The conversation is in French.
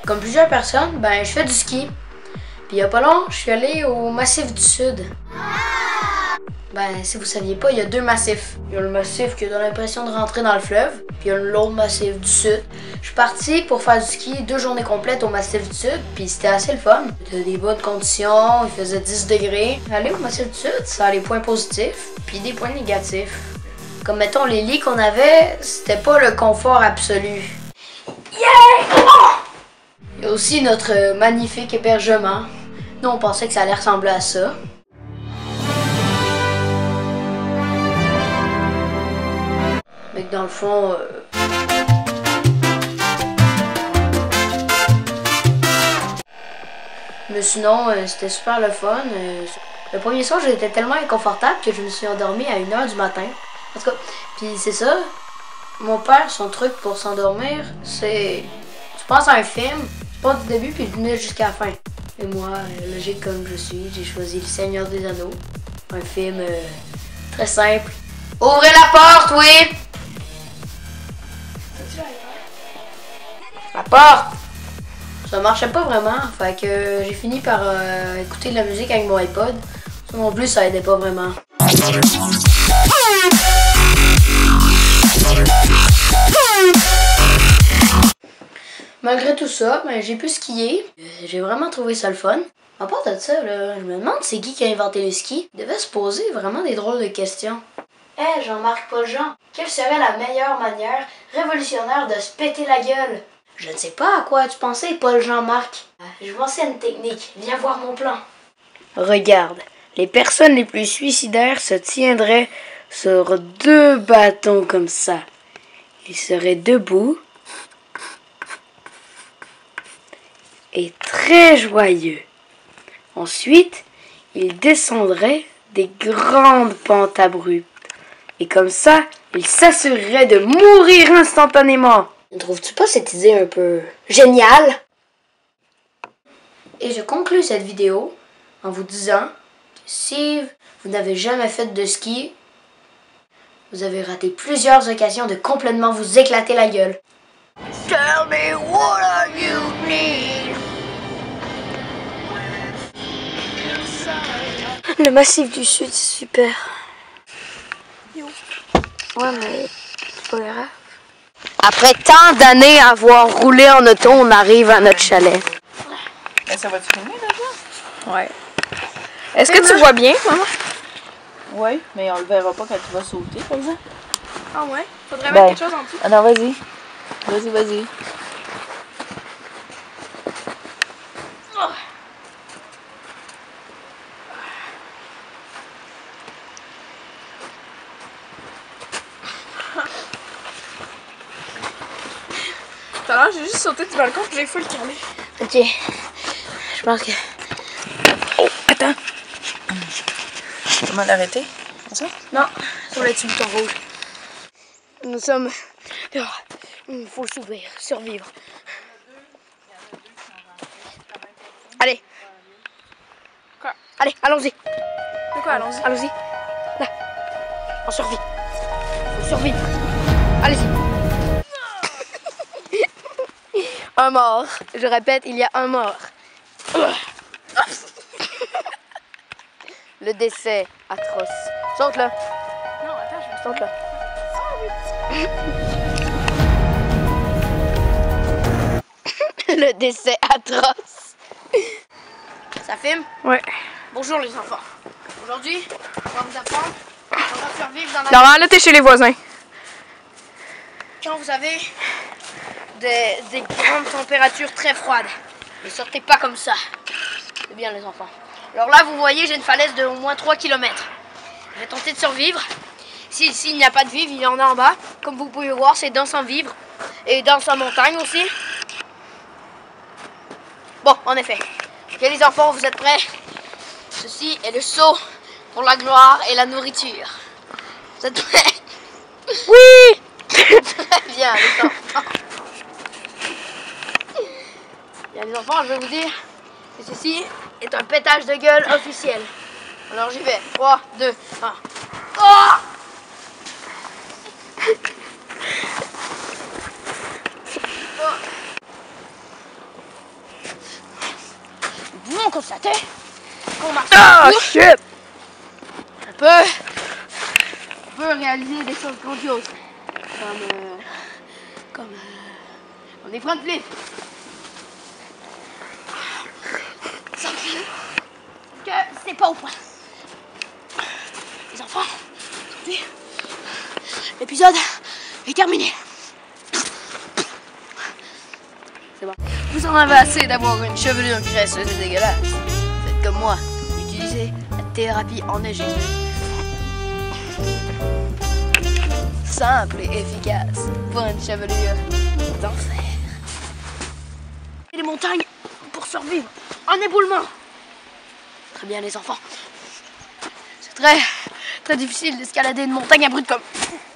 Comme plusieurs personnes, ben je fais du ski. Puis il y a pas long, je suis allé au Massif du Sud. Ben, si vous saviez pas, il y a deux massifs. Il y a le massif qui a l'impression de rentrer dans le fleuve, puis il y a l'autre massif du Sud. Je suis parti pour faire du ski 2 journées complètes au Massif du Sud, puis c'était assez le fun. C'était des bonnes conditions, il faisait 10 degrés. Aller au Massif du Sud, ça a des points positifs, puis des points négatifs. Comme mettons, les lits qu'on avait, c'était pas le confort absolu. Yeah! Il y a aussi notre magnifique hébergement. Nous, on pensait que ça allait ressembler à ça. Mais que dans le fond... Mais sinon, c'était super le fun. Le premier soir, j'étais tellement inconfortable que je me suis endormie à 1h du matin. En tout cas, puis c'est ça. Mon père, son truc pour s'endormir, c'est... Tu penses à un film, tu pars du début puis tu venais jusqu'à la fin. Et moi, logique comme je suis, j'ai choisi Le Seigneur des Anneaux. Un film très simple. Ouvrez la porte, oui! La porte! Ça marchait pas vraiment, fait que j'ai fini par écouter de la musique avec mon iPod. Ça non plus, ça aidait pas vraiment. Malgré tout ça, ben, j'ai pu skier. J'ai vraiment trouvé ça le fun. À part de ça, là, je me demande c'est qui a inventé le ski. Il devait se poser vraiment des drôles de questions. Hey, Jean-Marc Paul Jean, quelle serait la meilleure manière révolutionnaire de se péter la gueule? Je ne sais pas à quoi tu pensais, Paul Jean-Marc. Je pensais à une technique. Viens voir mon plan. Regarde, les personnes les plus suicidaires se tiendraient sur 2 bâtons comme ça. Ils seraient debout et très joyeux. Ensuite, ils descendraient des grandes pentes abruptes. Et comme ça, ils s'assureraient de mourir instantanément. Ne trouves-tu pas cette idée un peu géniale? Et je conclus cette vidéo en vous disant que si vous n'avez jamais fait de ski, vous avez raté plusieurs occasions de complètement vous éclater la gueule. Tell me what you need. Le Massif du Sud, c'est super. Ouais, mais c'est pas grave. Après tant d'années à avoir roulé en auto, on arrive à notre chalet. Mais ça va-tu filmer déjà? Ouais. Est-ce que tu vois bien, maman? Oui, mais on le verra pas quand tu vas sauter, par exemple. Ah ouais? Faudrait mettre quelque chose en dessous. Ah non, vas-y. Vas-y, vas-y. Tout à l'heure, j'ai juste sauté du balcon et j'ai full calé. Ok. Je pense que... Oh, attends. Comment l'arrêter? Comme ça? Non, sur le petit bouton rouge. Nous sommes dehors. Il faut survivre. Allez. Quoi? Allez, allons-y. De quoi, allons-y? Allons-y. Là. On survit. Faut survivre. Allez-y. Un mort. Je répète, il y a un mort. Le décès atroce. Saute là. Non, attends, je vais Saute là. Le décès atroce. Ça filme? Ouais. Bonjour les enfants. Aujourd'hui, on va vous apprendre comment survivre dans la... Laurent, là, t'es chez les voisins. Quand vous avez des grandes températures très froides, ne sortez pas comme ça. C'est bien les enfants. Alors là, vous voyez, j'ai une falaise de au moins 3 km. Je vais tenter de survivre. S'il n'y a pas de vivre, il y en a en bas. Comme vous pouvez voir, c'est dans sans vivre. Et dans sa montagne aussi. Bon, en effet. Ok les enfants, vous êtes prêts? Ceci est le saut pour la gloire et la nourriture. Vous êtes prêts? Oui. Très bien les enfants. Bien les enfants, je vais vous dire que ceci est un pétage de gueule officiel. Alors j'y vais. 3, 2, 1. Oh! Nous pouvons constater qu'on marche shit! on peut réaliser des choses grandioses. Comme des front flips. Sauf que c'est pas au point. Les enfants, aujourd'hui, l'épisode est terminé. C'est bon. Vous en avez assez d'avoir une chevelure graisseuse et dégueulasse. Faites comme moi, utilisez la thérapie enneigée. Simple et efficace pour une chevelure d'enfer. Et les montagnes pour survivre en éboulement. Très bien les enfants. C'est très difficile d'escalader une montagne abrupte comme